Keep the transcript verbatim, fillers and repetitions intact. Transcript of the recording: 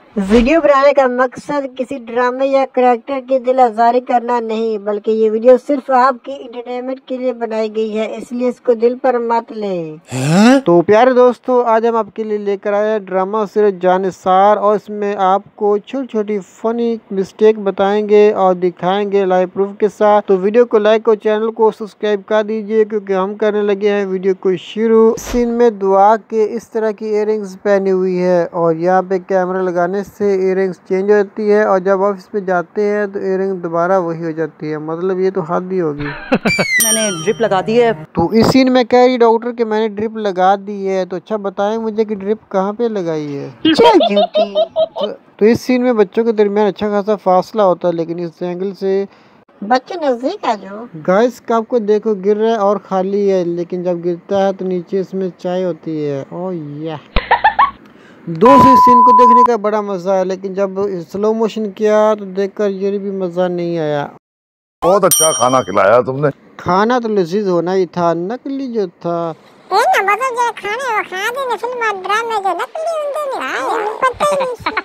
Video बनाने का मकसद किसी ड्रामे या करैक्टर की दिल आज़ारी करना नहीं, बल्कि ये वीडियो सिर्फ आपकी इंटरटेनमेंट के लिए बनाई गई है, इसलिए इसको दिल पर मत ले। तो प्यारे दोस्तों, आज हम आपके लिए लेकर आए हैं ड्रामा सीरीज जानिसार, और इसमें आपको छोटी छोटी फनी मिस्टेक बताएंगे और दिखाएंगे लाइव प्रूफ के साथ। तो वीडियो को लाइक और चैनल को सब्सक्राइब कर दीजिए, क्योंकि हम करने लगे हैं वीडियो को शुरू। सीन में दुआ के इस तरह की इयररिंग्स पहनी हुई है, और यहाँ पे कैमरा लगाने से इयररिंग्स चेंज हो जाती है, और जब ऑफिस पे जाते हैं तो इयररिंग दोबारा वही हो जाती है। मतलब ये तो हद ही होगी। मैंने ड्रिप लगा दी है। तो इस सीन में कह रही डॉक्टर कि मैंने ड्रिप लगा दी है। तो अच्छा बताएं मुझे कि ड्रिप कहाँ पे लगाई है। तो, तो इस सीन में बच्चों के दरमियान अच्छा खासा फासला होता है, लेकिन इस एंगल से बच्चे नजदीक आ जाओ। गाइस कप को देखो, गिर रहा है और खाली है, लेकिन जब गिरता है तो नीचे इसमें चाय होती है। ओह या दोस्तों, इस सीन को देखने का बड़ा मजा है, लेकिन जब स्लो मोशन किया तो देखकर ये भी मजा नहीं आया। बहुत अच्छा खाना खिलाया तुमने। खाना तो लजीज होना ही था, नकली जो था खाने वो खा देने फिल्म ड्रामे जो नकली होंगे नहीं आया पता ही नहीं।